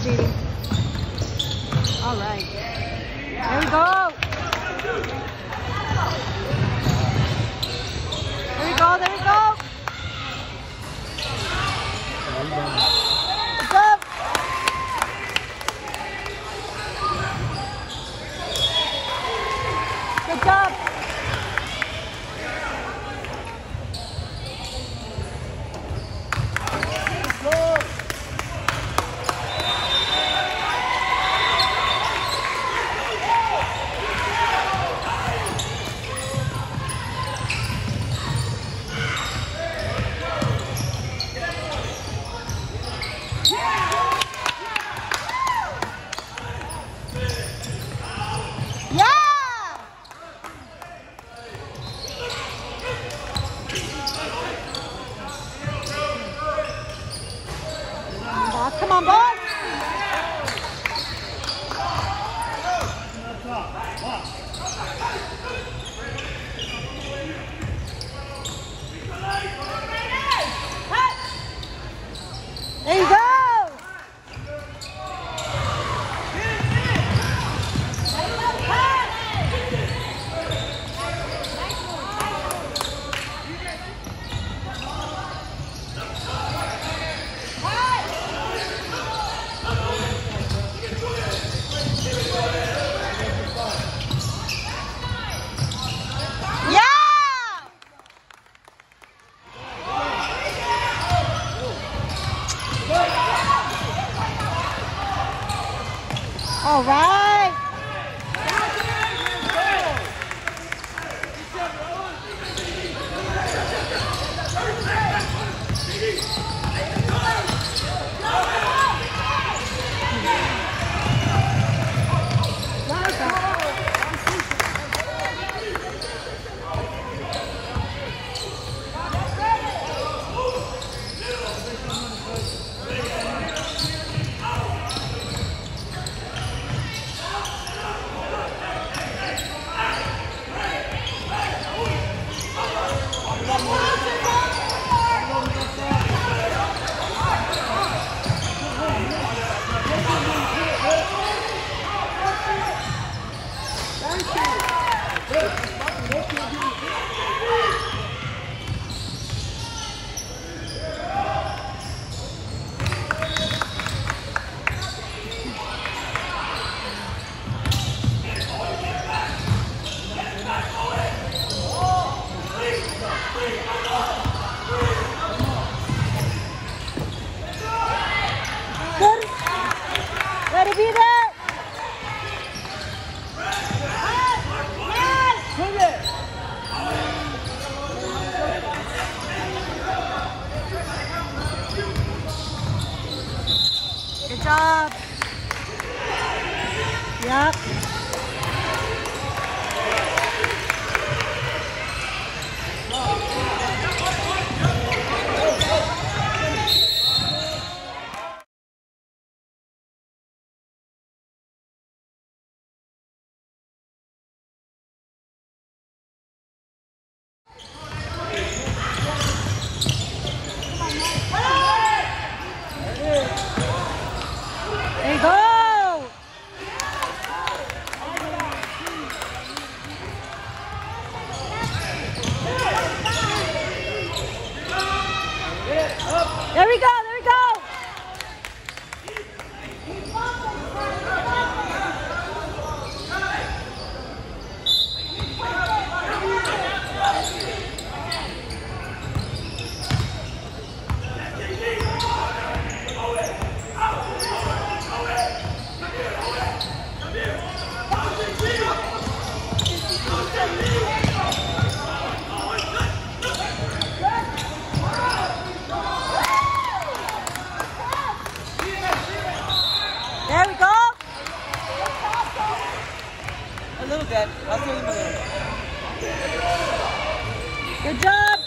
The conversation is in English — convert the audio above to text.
Judy. All right. There we go. There we go. There we go. Good job. Good job. Come on, boys! There you go! All right. Let it be there. Good job. Yep. There you go! There we go, there we go! There we go. A little bit. I'll throw them a little bit. Good job.